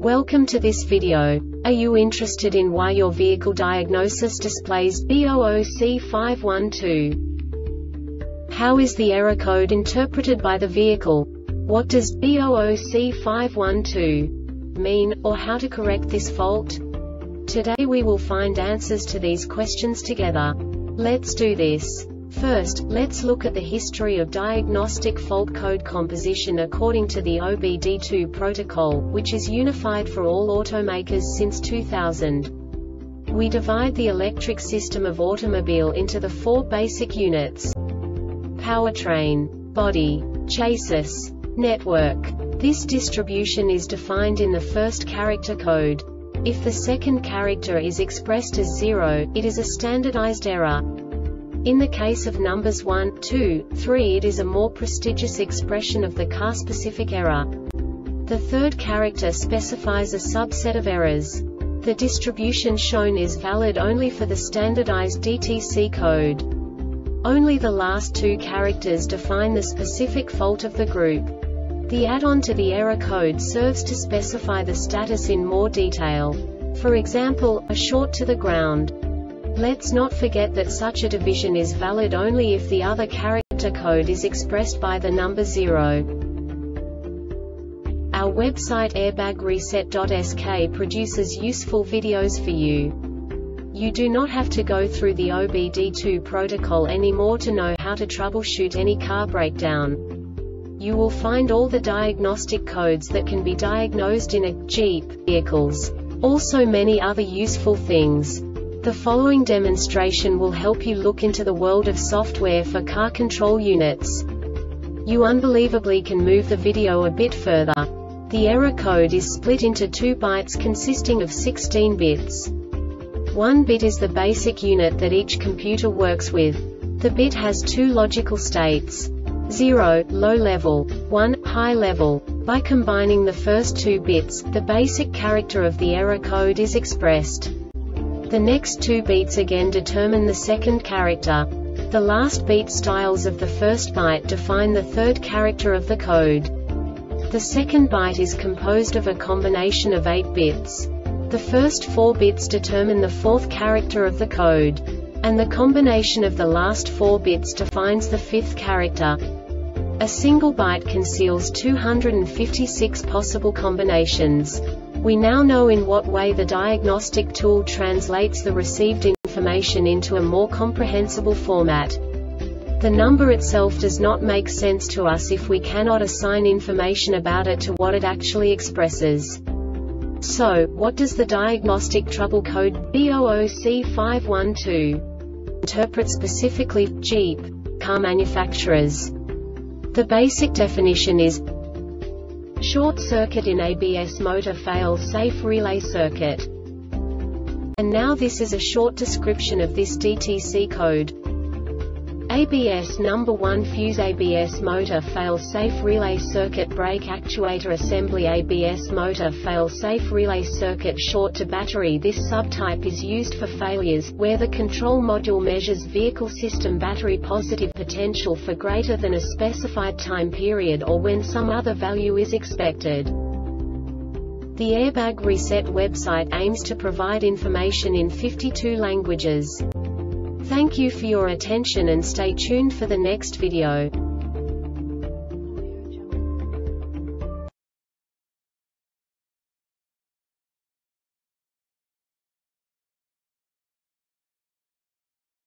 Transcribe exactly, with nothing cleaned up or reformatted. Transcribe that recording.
Welcome to this video. Are you interested in why your vehicle diagnosis displays B zero zero C five one two? How is the error code interpreted by the vehicle? What does B zero zero C five one two mean, or how to correct this fault? Today we will find answers to these questions together. Let's do this. First, let's look at the history of diagnostic fault code composition according to the O B D two protocol, which is unified for all automakers since two thousand. We divide the electric system of automobile into the four basic units: powertrain, body, chassis, network. This distribution is defined in the first character code. If the second character is expressed as zero, it is a standardized error. In the case of numbers one, two, three, it is a more prestigious expression of the car-specific error. The third character specifies a subset of errors. The distribution shown is valid only for the standardized D T C code. Only the last two characters define the specific fault of the group. The add-on to the error code serves to specify the status in more detail. For example, a short to the ground. Let's not forget that such a division is valid only if the other character code is expressed by the number zero. Our website airbag reset dot S K produces useful videos for you. You do not have to go through the O B D two protocol anymore to know how to troubleshoot any car breakdown. You will find all the diagnostic codes that can be diagnosed in a Jeep vehicles. Also many other useful things. The following demonstration will help you look into the world of software for car control units. You unbelievably can move the video a bit further. The error code is split into two bytes consisting of sixteen bits. One bit is the basic unit that each computer works with. The bit has two logical states: zero, low level, one, high level. By combining the first two bits, the basic character of the error code is expressed. The next two beats again determine the second character. The last beat styles of the first byte define the third character of the code. The second byte is composed of a combination of eight bits. The first four bits determine the fourth character of the code. And the combination of the last four bits defines the fifth character. A single byte conceals two hundred fifty-six possible combinations. We now know in what way the diagnostic tool translates the received information into a more comprehensible format. The number itself does not make sense to us if we cannot assign information about it to what it actually expresses. So, what does the diagnostic trouble code B zero zero C five one two interpret specifically for Jeep car manufacturers? The basic definition is short circuit in A B S motor fail-safe relay circuit. And now this is a short description of this D T C code. A B S number one fuse A B S motor fail-safe relay circuit brake actuator assembly A B S motor fail-safe relay circuit short to battery. This subtype is used for failures where the control module measures vehicle system battery positive potential for greater than a specified time period or when some other value is expected. The Airbag Reset website aims to provide information in fifty-two languages. Thank you for your attention and stay tuned for the next video.